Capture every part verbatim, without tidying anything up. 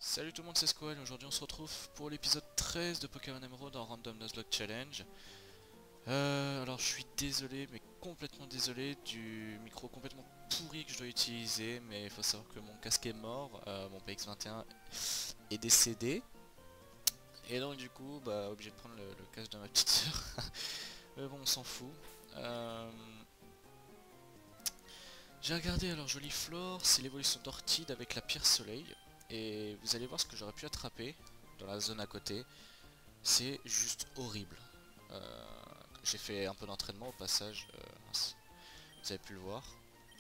Salut tout le monde, c'est Squall. Aujourd'hui on se retrouve pour l'épisode treize de Pokémon Emerald en Random Nuzlocke Challenge. Euh, alors je suis désolé, mais complètement désolé du micro complètement pourri que je dois utiliser, mais il faut savoir que mon casque est mort, euh, mon P X vingt et un est décédé, et donc du coup, bah obligé de prendre le, le casque de ma petite soeur. Mais bon, on s'en fout. Euh, J'ai regardé alors Jolie Flore, c'est l'évolution d'Orchid avec la pierre soleil, et vous allez voir ce que j'aurais pu attraper dans la zone à côté. C'est juste horrible. Euh, J'ai fait un peu d'entraînement au passage, euh, vous avez pu le voir.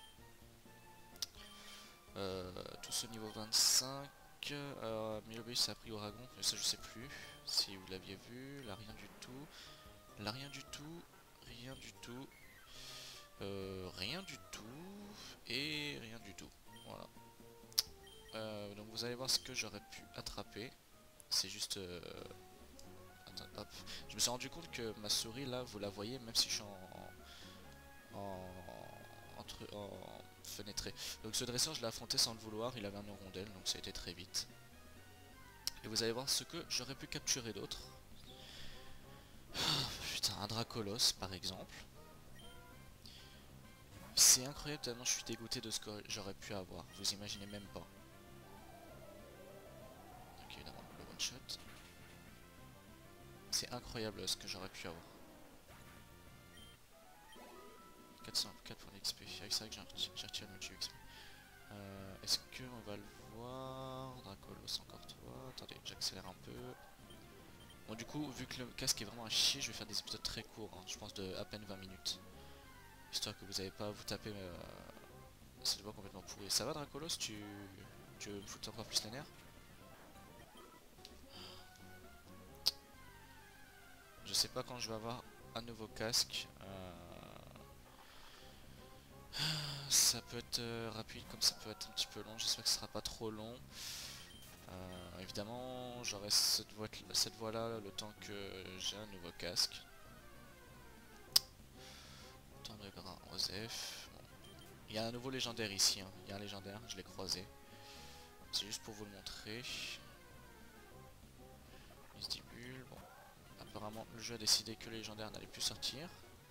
Euh, tous au niveau vingt-cinq. Euh, Milobus a pris Oragon, mais ça je sais plus si vous l'aviez vu. Là rien du tout. Là rien du tout. Rien du tout. Euh, rien du tout. Et rien du tout. Voilà. Euh, donc vous allez voir ce que j'aurais pu attraper. C'est juste... Euh, Hop. Je me suis rendu compte que ma souris là, vous la voyez même si je suis en, en, entre, en fenêtré. Donc ce dresseur je l'ai affronté sans le vouloir, il avait un rondelle donc ça a été très vite. Et vous allez voir ce que j'aurais pu capturer d'autre. Putain, un Dracolos par exemple. C'est incroyable tellement je suis dégoûté de ce que j'aurais pu avoir, vous imaginez même pas. Ok, évidemment le one shot. C'est incroyable ce que j'aurais pu avoir. quatre cent quatre points d'X P, c'est vrai que j'ai retiré le multi X P. Euh, Est-ce qu'on va le voir? Dracolos, encore toi. Attendez, j'accélère un peu. Bon, du coup, vu que le casque est vraiment à chier, je vais faire des épisodes très courts, hein, je pense de à peine vingt minutes. Histoire que vous n'avez pas à vous taper euh, cette voix complètement pourrie. Ça va, Dracolos? Tu, tu veux me foutre encore plus les nerfs? Je sais pas quand je vais avoir un nouveau casque. Euh... Ça peut être euh, rapide comme ça peut être un petit peu long. J'espère que ce sera pas trop long. Euh, évidemment, j'aurai cette voie, cette voie là le temps que j'ai un nouveau casque. Tendre Gras, Osef. Bon. Il y a un nouveau légendaire ici. Hein. Il y a un légendaire, je l'ai croisé. C'est juste pour vous le montrer. Vestibule. Bon. Apparemment, le jeu a décidé que le légendaire n'allait plus sortir.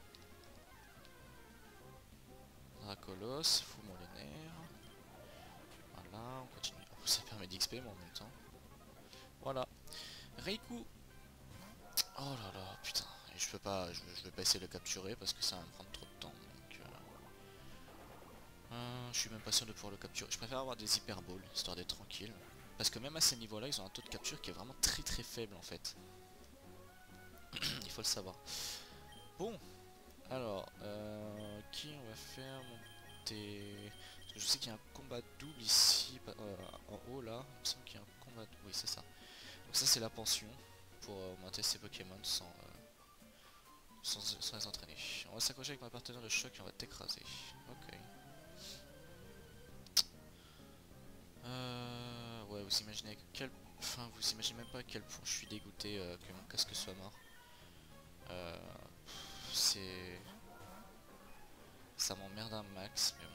Dracolos, fous-moi les nerfs. Voilà, on continue. Ça permet d'X P, mais en même temps. Voilà. Reiku. Oh là là, putain. Et je peux pas, je, je vais pas essayer de le capturer parce que ça va me prendre trop de temps. Donc, euh, euh, je suis même pas sûr de pouvoir le capturer. Je préfère avoir des hyperballs, histoire d'être tranquille. Parce que même à ces niveaux-là, ils ont un taux de capture qui est vraiment très très faible en fait. Il faut le savoir. Bon, alors, euh, qui on va faire monter? Parce que je sais qu'il y a un combat double ici, euh, en haut là. Il me semble qu'il y a un combat double, oui c'est ça. Donc ça c'est la pension pour euh, augmenter ses Pokémon sans, euh, sans, sans les entraîner. On va s'accrocher avec ma partenaire de choc et on va t'écraser. Ok. Euh, ouais, vous imaginez quel... Enfin, vous imaginez même pas à quel point je suis dégoûté euh, que mon casque soit mort. Euh, c'est... Ça m'emmerde un max, mais bon.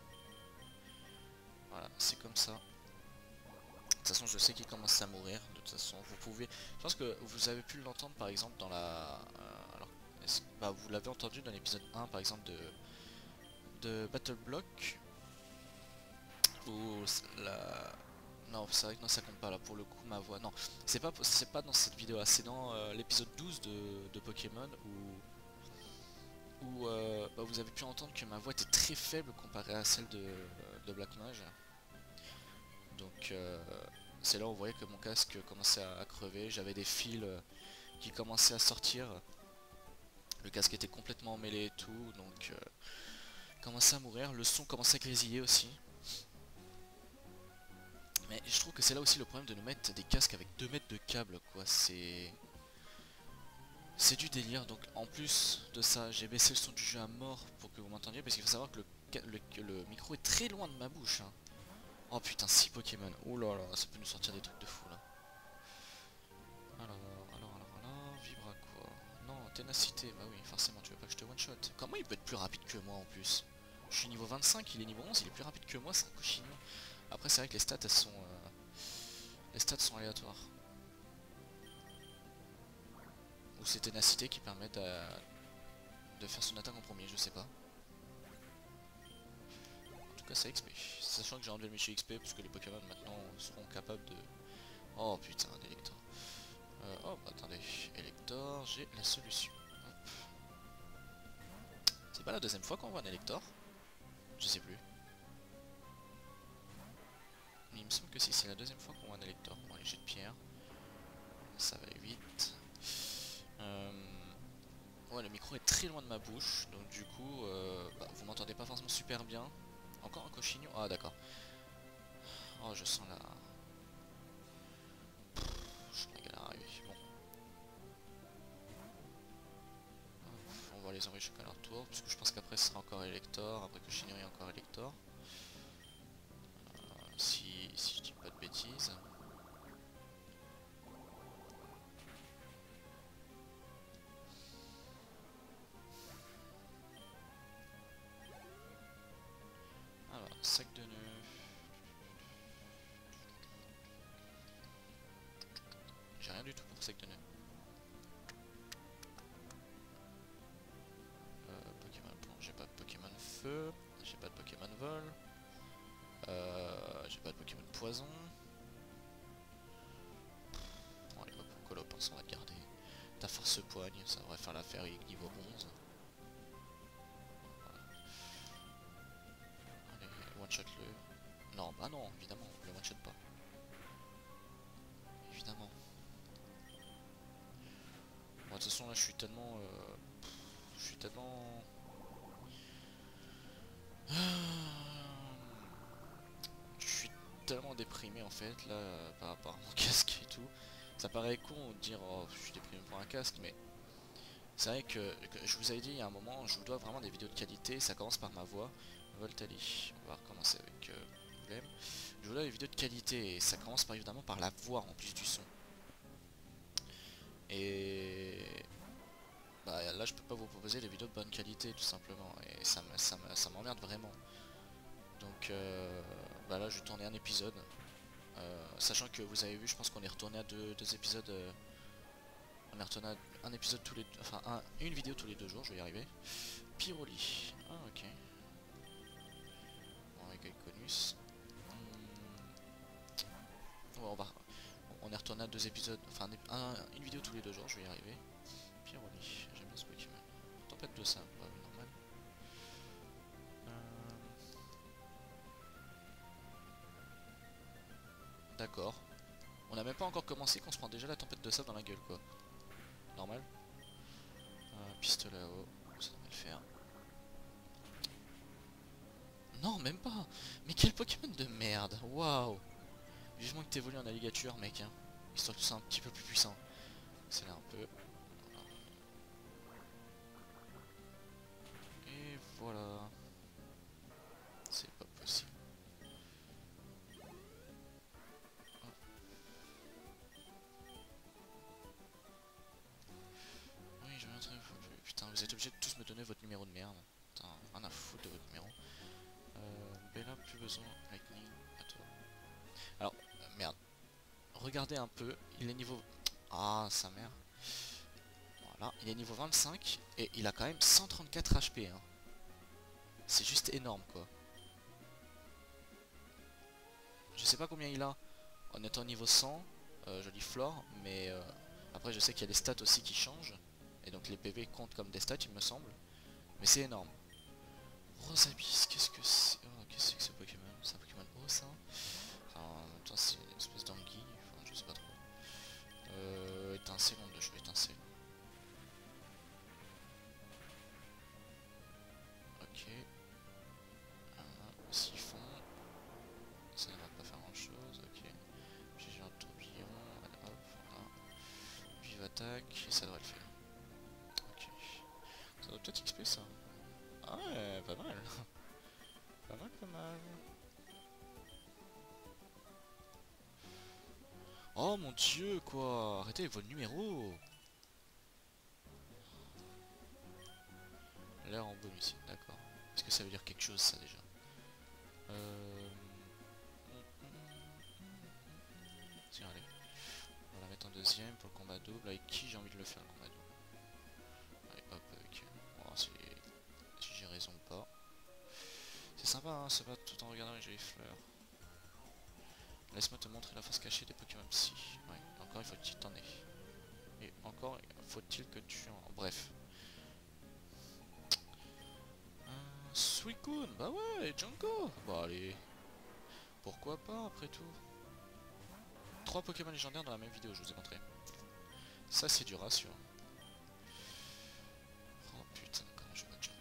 Voilà, c'est comme ça. De toute façon, je sais qu'il commence à mourir. De toute façon, vous pouvez... Je pense que vous avez pu l'entendre par exemple dans la... Euh, alors, bah, vous l'avez entendu dans l'épisode un par exemple de... De Battle Block. Où la... Non, c'est vrai que non, ça compte pas là pour le coup ma voix. Non, c'est pas c'est pas dans cette vidéo là, c'est dans euh, l'épisode douze de, de Pokémon où, où euh, bah, vous avez pu entendre que ma voix était très faible comparée à celle de, de Black Mage. Donc euh, c'est là où on voyait que mon casque commençait à, à crever, j'avais des fils euh, qui commençaient à sortir. Le casque était complètement emmêlé et tout, donc euh, commençait à mourir, le son commençait à grésiller aussi. Mais je trouve que c'est là aussi le problème de nous mettre des casques avec deux mètres de câble quoi, c'est... C'est du délire, donc en plus de ça, j'ai baissé le son du jeu à mort pour que vous m'entendiez, parce qu'il faut savoir que le, le, le micro est très loin de ma bouche. Hein. Oh putain, six Pokémon, oh là là, ça peut nous sortir des trucs de fou là. Alors, alors, alors, alors, Vibra quoi? Non, ténacité, bah oui, forcément, tu veux pas que je te one-shot. Comment il peut être plus rapide que moi en plus? Je suis niveau vingt-cinq, il est niveau onze, il est plus rapide que moi, c'est un cochino. Après, c'est vrai que les stats, elles sont... Euh, les stats sont aléatoires. Ou c'est ténacité qui permet de, de faire son attaque en premier, je sais pas. En tout cas c'est X P. Sachant que j'ai enlevé le métier X P parce que les Pokémon maintenant seront capables de... Oh putain, un Elector. Euh, oh bah, attendez, Elector, j'ai la solution. C'est pas la deuxième fois qu'on voit un Elector? Je sais plus. Mais il me semble que si, c'est la deuxième fois qu'on voit un Elector. Bon, les jets de pierre. Ça va vite. Euh... Ouais, le micro est très loin de ma bouche, donc du coup, euh, bah, vous m'entendez pas forcément super bien. Encore un cochignon. Ah d'accord. Oh, je sens la... Je sens la galère arriver. Bon. On va les envoyer chacun à leur tour, puisque je pense qu'après ce sera encore Elector, après cochignon et encore Elector. Euh, si, si je dis pas de bêtises. Alors, sac de nœuds. J'ai rien du tout pour sac de nœuds. Euh, Pokémon plomb, j'ai pas de Pokémon feu, j'ai pas de Pokémon vol, euh, j'ai pas de Pokémon poison. Bon, allez hop, Colop, on va te garder. Ta force poigne, ça devrait faire l'affaire niveau onze. Voilà. Allez, one shot le. Non, bah non, évidemment, le one shot pas. Évidemment. Bon, de toute façon là je suis tellement... Euh... Je suis tellement... Je suis tellement déprimé en fait là euh, par rapport à mon casque et tout. Ça paraît con de dire oh je suis déprimé pour un casque, mais c'est vrai que, que je vous avais dit il y a un moment, je vous dois vraiment des vidéos de qualité, ça commence par ma voix. Voltali, on va recommencer avec euh, problème. Je vous dois des vidéos de qualité et ça commence par, évidemment par la voix en plus du son. Et bah, là je peux pas vous proposer des vidéos de bonne qualité tout simplement, et ça me, ça me, ça m'emmerde vraiment. Donc euh, bah là je vais tourner un épisode, euh, sachant que vous avez vu, je pense qu'on est retourné à deux, deux épisodes, euh, on est retourné à un épisode tous les, enfin un, une vidéo tous les deux jours, je vais y arriver. Pyroli, ah ok. Bon, avec Iconus. Hmm. Ouais, on va, on est retourné à deux épisodes, enfin un, un, une vidéo tous les deux jours, je vais y arriver. Pyroli, j'aime bien ce Pokémon. Tempête de sable, bah oui, normal. Euh... D'accord. On n'a même pas encore commencé qu'on se prend déjà la tempête de sable dans la gueule quoi. Normal. Euh, pistolet à eau, ça devrait le faire. Non, même pas. Mais quel Pokémon de merde. Waouh. Vivement que t'évolues en alligature mec hein. Histoire que tu sois un petit peu plus puissant. C'est là un peu. Et voilà. C'est pas possible. Oui, je vais entrer. Putain, vous êtes obligé de tous me donner votre numéro de merde. Putain, rien à foutre de votre numéro. Euh, Bella, plus besoin. Lightning, à toi. Alors, euh, merde. Regardez un peu. Il est niveau. Ah, sa mère. Voilà, il est niveau vingt-cinq et il a quand même cent trente-quatre H P. Hein. C'est juste énorme quoi. Je sais pas combien il a en étant niveau cent, euh, joli flore, mais euh, après je sais qu'il y a des stats aussi qui changent. Et donc les P V comptent comme des stats il me semble. Mais c'est énorme. Rosabis, qu'est-ce que c'est? Oh, qu'est-ce que c'est que ce Pokémon? C'est un Pokémon haut ça? Enfin, en même temps c'est une espèce d'anguille, enfin je sais pas trop. Euh, étincelle, on de jouer étincelle. Ok. Un siphon. Ça ne va pas faire grand chose, ok. J'ai un tourbillon, hop, voilà. Vive attaque, et ça devrait le faire. Ok. Ça doit peut-être X P ça. Ah ouais, pas mal. Pas mal, pas mal. Oh mon dieu, quoi. Arrêtez avec vos numéros. L'air en bonus, d'accord. Est-ce que ça veut dire quelque chose ça déjà? Euh... Tiens, allez. troisième pour le combat double. Avec qui j'ai envie de le faire le combat double? Allez hop avec... Bon, si j'ai raison ou pas. C'est sympa hein, ça va tout en regardant les jolies fleurs. Laisse-moi te montrer la face cachée des Pokémon Psy. Ouais, encore il faut qu'il t'en ait. Et encore faut-il que tu en... Bref. Euh, Suicune, bah ouais, Junko. Bah allez. Pourquoi pas après tout. Trois Pokémon légendaires dans la même vidéo, je vous ai montré. Ça c'est du ratio. Oh putain, comment je bats Junko.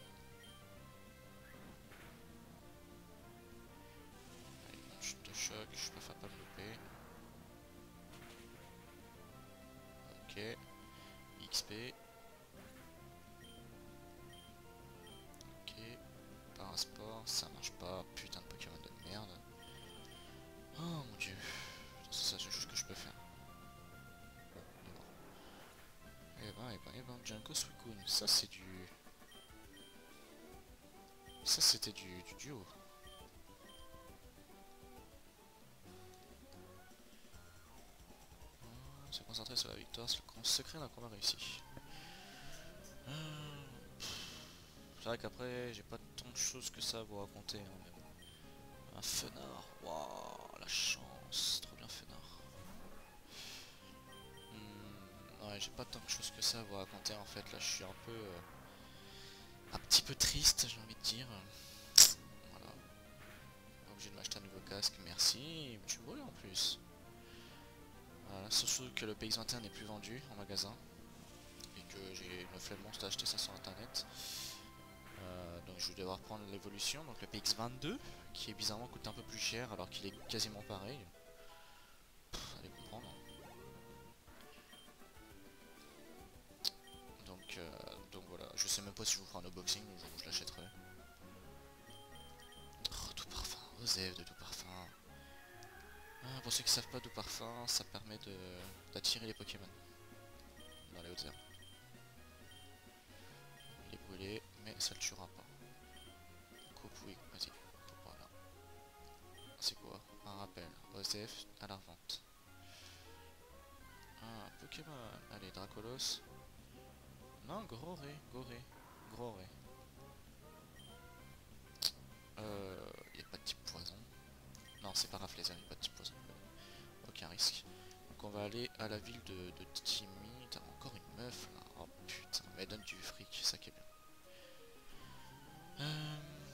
Allez, une chute de choc, je préfère pas me louper. Ok. X P. Ok. Par un sport, ça marche pas. Putain de Pokémon de merde. Oh mon dieu. C'est ça, c'est juste que je peux faire. Bon, il est mort. Et ben, et ben, et ben, Junko Suicune. Ça c'est du... Ça c'était du, du duo. Se concentrer sur la victoire, c'est le grand secret d'un combat réussi. C'est vrai qu'après, j'ai pas tant de choses que ça à vous raconter. Hein, mais bon. Un fenard, waouh, la chance, trop bien fenard. Hmm, ouais, j'ai pas tant de choses que ça à vous raconter en fait. Là, je suis un peu, euh, un petit peu triste, j'ai envie de dire. Voilà. Obligé de m'acheter un nouveau casque, merci. Tu brûles en plus. Voilà, surtout que le P X vingt et un n'est plus vendu en magasin. Et que j'ai une flemme monstre d'acheter ça sur internet. Euh, donc je vais devoir prendre l'évolution, donc le P X vingt-deux, qui est bizarrement coûte un peu plus cher alors qu'il est quasiment pareil. Pff, allez comprendre. Donc, euh, donc voilà, je sais même pas si je vous ferai un unboxing le jour où je l'achèterai. Oh, Doux Parfum, Osef de Doux Parfum. Ah, pour ceux qui savent pas, Doux Parfum, ça permet de d'attirer les Pokémon dans les hautes herbes. Il est brûlé, mais ça le tuera pas. Coupe, oui, vas-y. Voilà. C'est quoi? Un rappel. Osef à la revente. Ah, Pokémon. Allez, Dracolos. Non, Goré, Goré, Goré. Euh, y a pas de type poison. Non, c'est pas Rafflesia, y a pas de type poison. Aucun risque. Donc on va aller à la ville de, de Timmy. T'as encore une meuf là. Oh putain, mais elle donne du fric, ça qui est bien. Euh...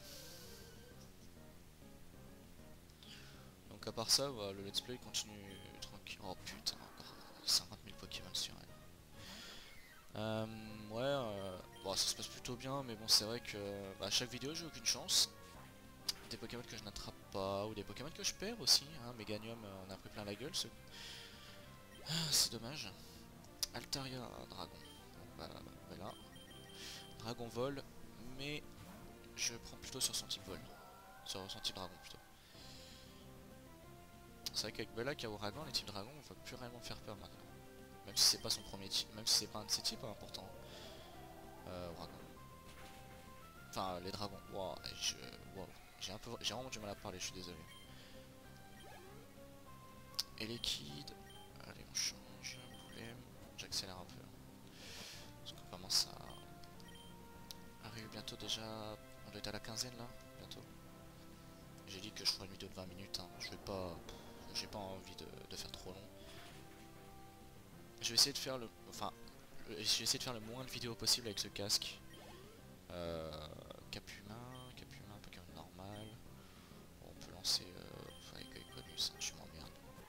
Donc à part ça, bah, le let's play continue tranquille. Oh putain, encore cinquante mille Pokémon sur elle. Euh, ouais, euh, bon, ça se passe plutôt bien, mais bon, c'est vrai que bah, à chaque vidéo, j'ai aucune chance. Des Pokémon que je n'attrape pas, ou des Pokémon que je perds aussi. Hein. Meganium, euh, on a pris plein la gueule, ce... ah, c'est dommage. Altaria, Dragon. Donc, bah, voilà. Dragon vol, mais je prends plutôt sur son type vol. Sur son type dragon plutôt. C'est vrai qu'avec Bella qui a Ouragan, les types dragon, on va plus réellement faire peur maintenant. Même si c'est pas son premier type, même si c'est pas un de ses types hein, important. Euh, Ouragan. Enfin, les dragons. Waouh, je... wow. J'ai un peu, j'ai vraiment du mal à parler, je suis désolé. Et les kids. Allez, on change. Problème. J'accélère un peu. Parce qu'on commence à arriver bientôt déjà. On doit être à la quinzaine là, bientôt. J'ai dit que je ferais une vidéo de vingt minutes. Hein. Je vais pas. J'ai pas envie de, de faire trop long. Je vais essayer de faire le. Enfin. Je vais essayer de faire le moins de vidéos possible avec ce casque. Euh, cap humain, cap humain, Pokémon normal. Bon, on peut lancer euh, avec Iconus, hein, je m'emmerde.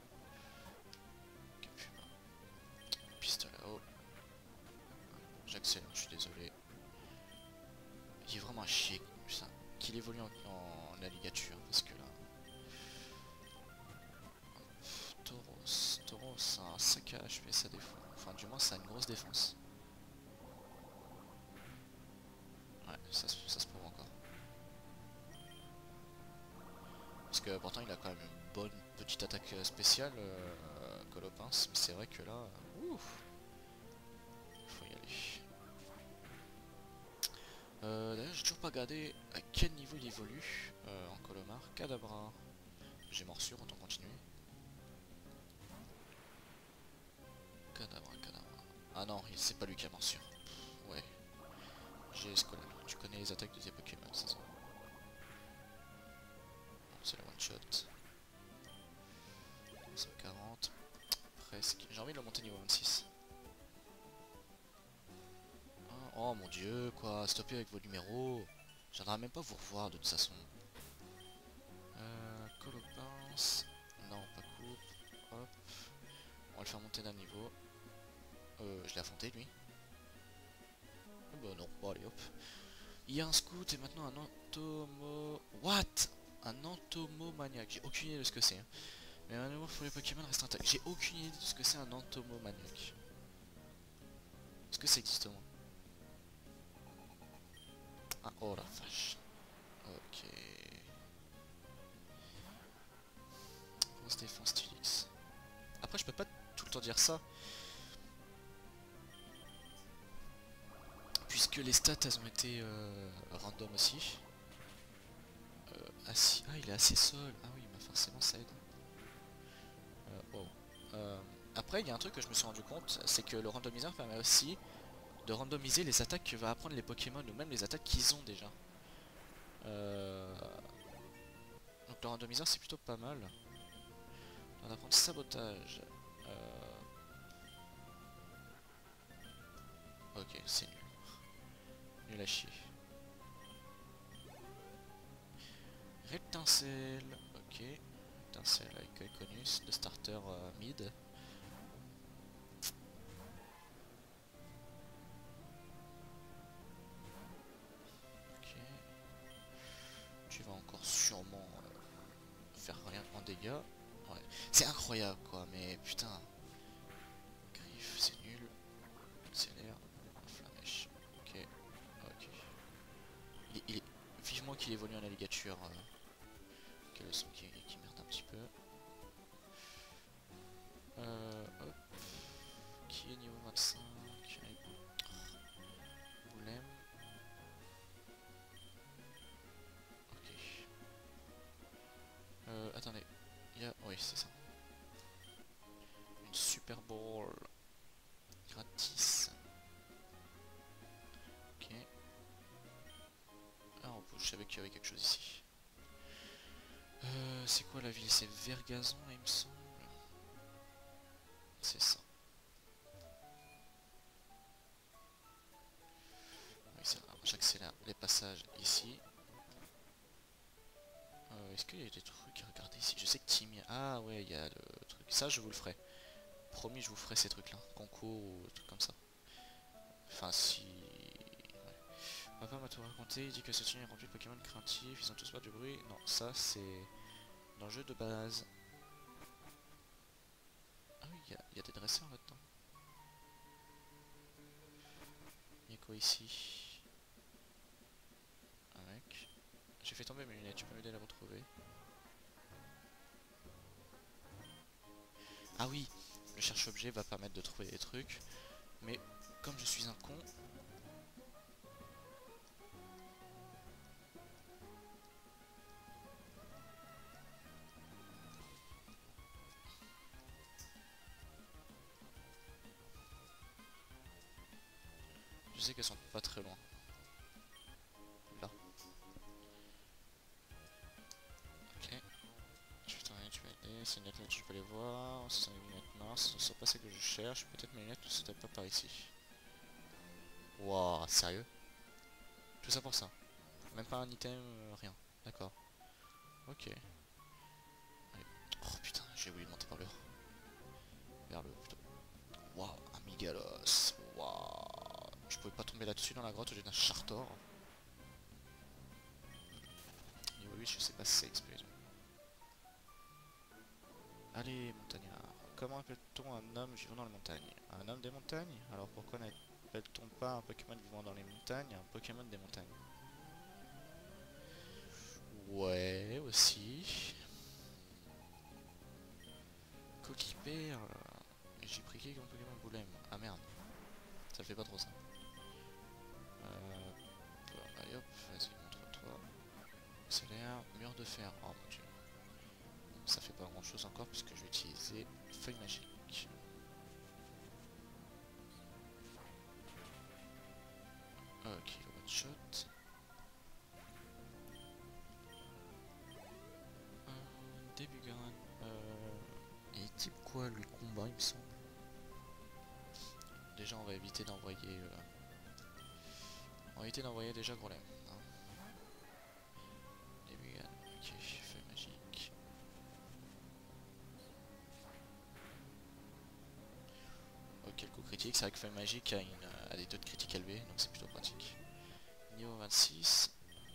Cap humain. Pistolet à eau. J'accélère, je suis désolé. Il est vraiment à chier ça. Qu'il évolue en, en alligature parce que là. Tauros. Tauros, c'est un sac à H P, ça défend. Enfin, du moins, ça a une grosse défense. Ouais, ça, ça se prouve encore. Parce que pourtant il a quand même une bonne petite attaque spéciale, euh, Colopins, mais c'est vrai que là, ouf, faut y aller. Euh, D'ailleurs j'ai toujours pas regardé à quel niveau il évolue euh, en Colomar. Kadabra, j'ai morsure, autant continuer. Ah non, c'est pas lui qui a morsure. Ouais. J'ai Squall. Tu connais les attaques de tes Pokémon, c'est ça. C'est la one shot. cent quarante. Presque. J'ai envie de le monter niveau vingt-six. Oh mon dieu, quoi, stoppez avec vos numéros. J'aimerais même pas vous revoir de toute façon. Euh, Colopince. Non, pas coupe. Hop. On va le faire monter d'un niveau. Euh, je l'ai affronté lui. Oh, bah non, bon allez hop. Il y a un scout et maintenant un entomo... What? Un entomomaniac. J'ai aucune idée de ce que c'est. Hein. Mais un amour pour les Pokémon reste intact. J'ai aucune idée de ce que c'est un entomomaniac. Est-ce que ça existe au moins? Ah, oh la vache. Ok. Grosse défense Tulix. Après, je peux pas tout le temps dire ça. Puisque les stats, elles ont été euh, random aussi. Euh, assis... Ah, il est assez sol. Ah oui, bah forcément ça aide. Euh, oh. euh, après, il y a un truc que je me suis rendu compte, c'est que le randomiseur permet aussi de randomiser les attaques que va apprendre les Pokémon, ou même les attaques qu'ils ont déjà. Euh... Donc le randomiseur, c'est plutôt pas mal. On va apprendre sabotage. Euh... Ok, c'est nul. Nul à chier. Rectincelle. Ok. Rectincelle avec Iconus, le starter euh, mid. Ok. Tu vas encore sûrement euh, faire rien en dégâts. Ouais. C'est incroyable quoi, mais putain. Griffe, c'est nul. Accélère. Flamèche. Ok. Ok. Il est, il est... Vivement qu'il évolue en alligature. Euh... Quelle leçon qui, qui merde un petit peu. Euh, hop. Qui est niveau vingt-cinq? Boulem. Ok. Euh, attendez. Il y a... Oui, c'est ça. Une Super Ball. Gratis. Ok. Ah, on peut... Je savais qu'il y avait quelque chose ici. Euh, c'est quoi la ville? C'est Vergazon, il me semble. C'est ça. Oui, c'est vrai. J'accélère les passages ici. Euh, Est-ce qu'il y a des trucs à regarder ici? Je sais que Timmy... Ah ouais, il y a le truc. Ça, je vous le ferai. Promis, je vous ferai ces trucs-là. Concours ou trucs comme ça. Enfin, si... Ouais. Papa m'a tout raconté. Il dit que ce tien est rempli de Pokémon craintifs. Ils ont tous pas du bruit. Non, ça, c'est dans le jeu de base. Ah oui, il y, y a des dresseurs là-dedans. Il y a quoi ici? Un mec. J'ai fait tomber mes lunettes. Tu peux m'aider à les retrouver? Ah oui, le cherche-objet va permettre de trouver des trucs. Mais comme je suis un con... Je sais qu'elles sont pas très loin. Là. Ok. Je vais t'envoyer, tu vas aider. C'est une lettre, je peux les voir. Ce sont les lunettes minces. Ce ne sont pas celles que je cherche. Peut-être mes lunettes ne sont pas par ici. Wouah, sérieux? Tout ça pour ça? Même pas un item, euh, rien. D'accord. Ok. Allez. Oh putain, j'ai voulu monter par le haut. Vers le haut plutôt. Waouh, un Migalos. Waouh. Je pouvais pas tomber là-dessus dans la grotte, j'ai un Chartor. Niveau huit, je sais pas si c'est explosion. Allez, montagnard. Comment appelle-t-on un homme vivant dans les montagnes? Un homme des montagnes? Alors pourquoi n'appelle-t-on pas un Pokémon vivant dans les montagnes un Pokémon des montagnes? Ouais, aussi. Coquille-perle. J'ai pris qui comme Pokémon Boulem? Ah merde. Ça le fait pas trop ça. Euh... Allez hop, vas-y, montre-toi. Accélère, mur de fer. Oh mon dieu. Ça fait pas grand chose encore puisque je vais utiliser feuille magique. quoi lui combat il me semble. Déjà on va éviter d'envoyer... Euh... On va éviter d'envoyer déjà Grolem. Hein. Début, ok, feuille magique. Ok, le coup critique, c'est vrai que feuille magique a, une, a des taux de critique élevés, donc c'est plutôt pratique. Niveau vingt-six.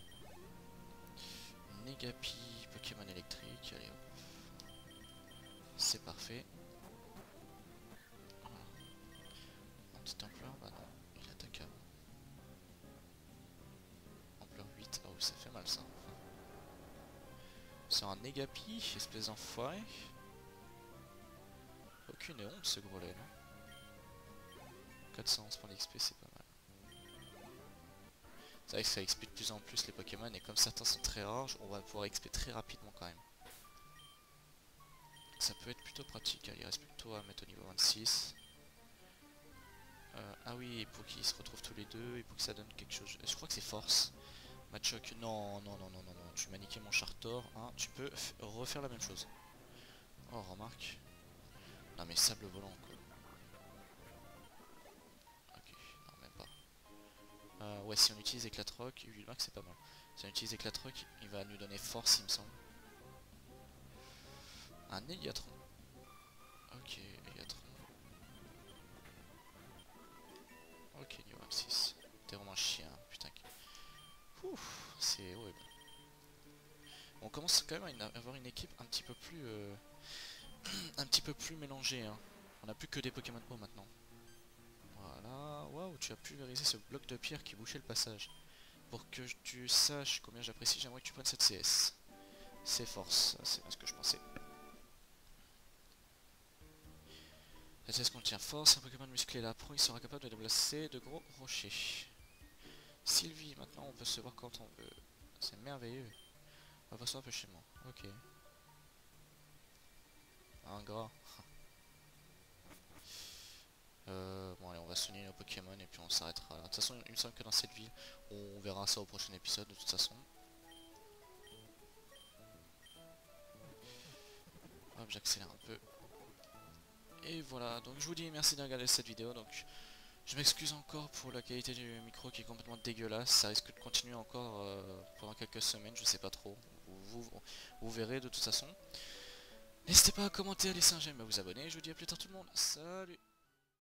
Negapi, Pokémon électrique, allez hop. C'est parfait. Voilà. Anti-templeur, bah non, il attaque avant. Ampleur huit, ah oui ça fait mal ça. C'est un Negapi, espèce d'enfoiré. Aucune honte ce gros lait, non? quatre cent onze points d'X P, c'est pas mal. C'est vrai que ça X P de plus en plus les Pokémon, et comme certains sont très rares, on va pouvoir X P très rapidement quand même. Ça peut être plutôt pratique, hein. Il reste plutôt à mettre au niveau vingt-six. Euh, ah oui, pour qu'ils se retrouvent tous les deux, et pour que ça donne quelque chose. Je crois que c'est force. Machoc, non, non, non, non, non, non, tu m'as niqué mon Chartor, hein. Tu peux refaire la même chose. Oh, remarque. Non mais sable volant quoi. Ok, non même pas. Euh, ouais, si on utilise éclat-roc, Vilmax c'est pas mal. Si on utilise éclat-roc, il va nous donner force il me semble. Un Éliatron. Ok, Éliatron. Ok, niveau vingt-six. T'es vraiment un chien, putain. Ouf, c'est horrible. On commence quand même à avoir une équipe un petit peu plus... Euh, un petit peu plus mélangée. Hein. On n'a plus que des Pokémon Go maintenant. Voilà. Waouh, tu as pulvérisé ce bloc de pierre qui bouchait le passage. Pour que tu saches combien j'apprécie, j'aimerais que tu prennes cette C S. C'est force, c'est bien ce que je pensais. Cette C S contient force, un Pokémon musclé la pro, il sera capable de déplacer de gros rochers. Sylvie, maintenant on peut se voir quand on veut. C'est merveilleux. On va passer un peu chez moi. Ok. Un gras. Euh, bon allez, on va soigner nos Pokémon et puis on s'arrêtera là. De toute façon, il me semble que dans cette ville, on verra ça au prochain épisode de toute façon. Hop, j'accélère un peu. Et voilà, donc je vous dis merci de regarder cette vidéo. Donc je m'excuse encore pour la qualité du micro qui est complètement dégueulasse. Ça risque de continuer encore euh, pendant quelques semaines, je sais pas trop. Vous, vous, vous verrez de toute façon. N'hésitez pas à commenter, à laisser un j'aime, à vous abonner. Je vous dis à plus tard tout le monde. Salut!